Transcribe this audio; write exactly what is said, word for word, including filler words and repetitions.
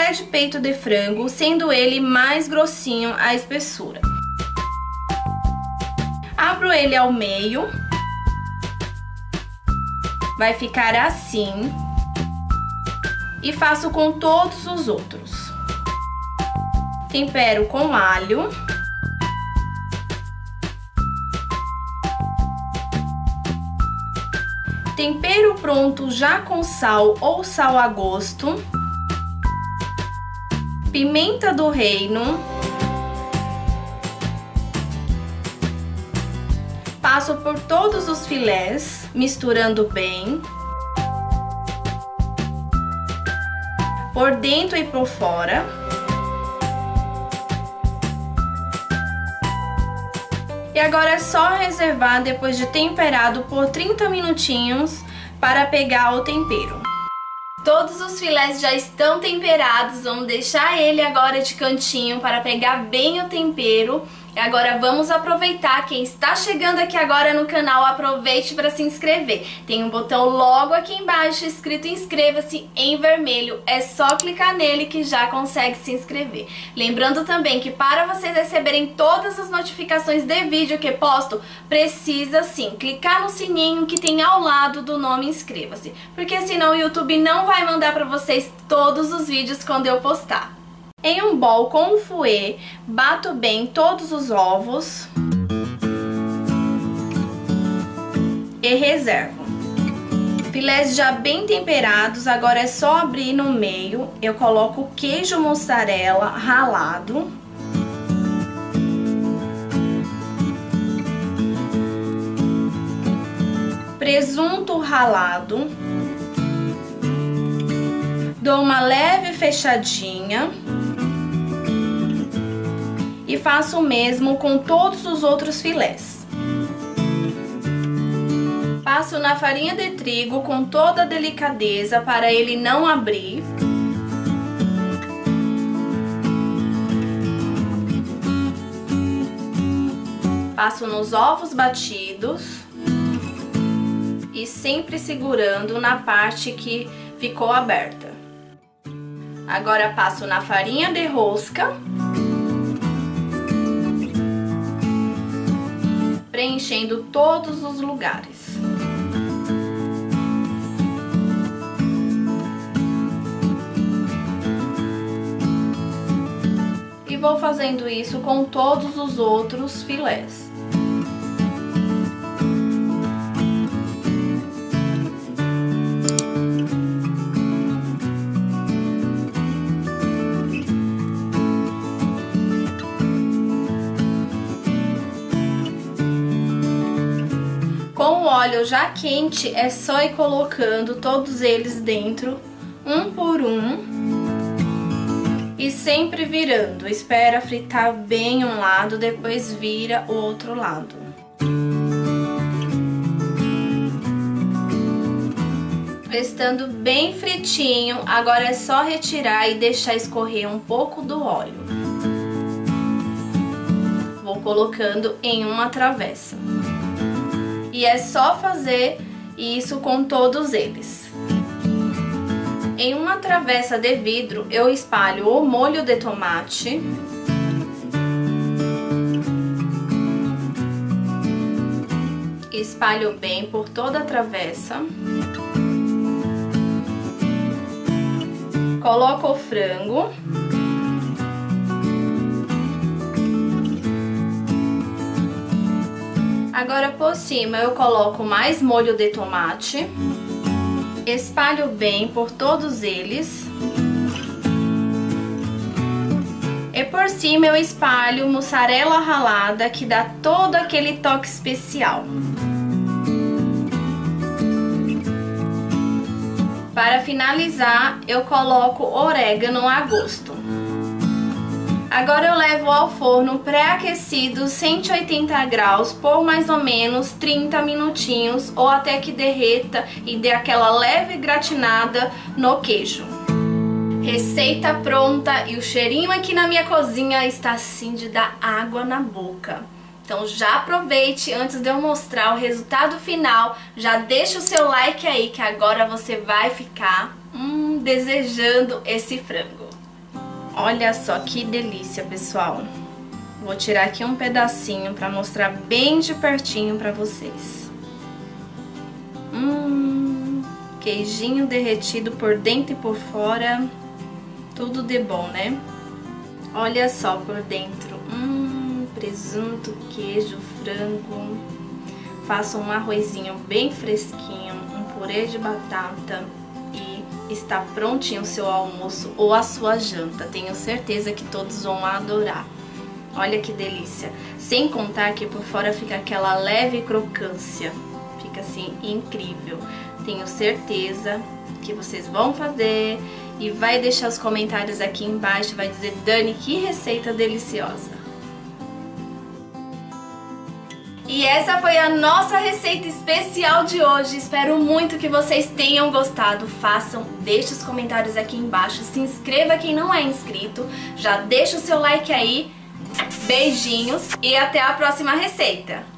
filé de peito de frango, sendo ele mais grossinho a espessura. Abro ele ao meio. Vai ficar assim. E faço com todos os outros. Tempero com alho. Tempero pronto já com sal ou sal a gosto. Pimenta do reino. Passo por todos os filés, misturando bem. Por dentro e por fora. E agora é só reservar depois de temperado por trinta minutinhos para pegar o tempero. Todos os filés já estão temperados, vamos deixar ele agora de cantinho para pegar bem o tempero. E agora vamos aproveitar, quem está chegando aqui agora no canal, aproveite para se inscrever. Tem um botão logo aqui embaixo escrito inscreva-se em vermelho, é só clicar nele que já consegue se inscrever. Lembrando também que para vocês receberem todas as notificações de vídeo que posto, precisa sim clicar no sininho que tem ao lado do nome inscreva-se, porque senão o YouTube não vai mandar para vocês todos os vídeos quando eu postar. Em um bol com o fouet, bato bem todos os ovos e reservo. Filés já bem temperados, agora é só abrir no meio. Eu coloco queijo mussarela ralado. Presunto ralado. Dou uma leve fechadinha. E faço o mesmo com todos os outros filés. Passo na farinha de trigo com toda a delicadeza para ele não abrir. Passo nos ovos batidos. E sempre segurando na parte que ficou aberta. Agora passo na farinha de rosca. Preenchendo todos os lugares. E vou fazendo isso com todos os outros filés. Com o óleo já quente, é só ir colocando todos eles dentro, um por um. E sempre virando. Espera fritar bem um lado, depois vira o outro lado. Estando bem fritinho, agora é só retirar e deixar escorrer um pouco do óleo. Vou colocando em uma travessa. E é só fazer isso com todos eles. Em uma travessa de vidro, eu espalho o molho de tomate. Espalho bem por toda a travessa. Coloco o frango. Agora por cima eu coloco mais molho de tomate. Espalho bem por todos eles. E por cima eu espalho mussarela ralada, que dá todo aquele toque especial. Para finalizar, eu coloco orégano a gosto. Agora eu levo ao forno pré-aquecido cento e oitenta graus por mais ou menos trinta minutinhos, ou até que derreta e dê aquela leve gratinada no queijo. Receita pronta e o cheirinho aqui na minha cozinha está assim de dar água na boca. Então já aproveite antes de eu mostrar o resultado final, já deixa o seu like aí que agora você vai ficar hum, desejando esse frango. Olha só que delícia, pessoal. Vou tirar aqui um pedacinho para mostrar bem de pertinho para vocês. Hum, queijinho derretido por dentro e por fora. Tudo de bom, né? Olha só por dentro. Hum, presunto, queijo, frango. Faça um arrozinho bem fresquinho, um purê de batata e está prontinho o seu almoço ou a sua janta. Tenho certeza que todos vão adorar. Olha que delícia. Sem contar que por fora fica aquela leve crocância. Fica assim incrível. Tenho certeza que vocês vão fazer e vai deixar os comentários aqui embaixo. Vai dizer: Dani, que receita deliciosa. E essa foi a nossa receita especial de hoje. Espero muito que vocês tenham gostado. Façam, deixe os comentários aqui embaixo. Se inscreva quem não é inscrito. Já deixa o seu like aí. Beijinhos e até a próxima receita.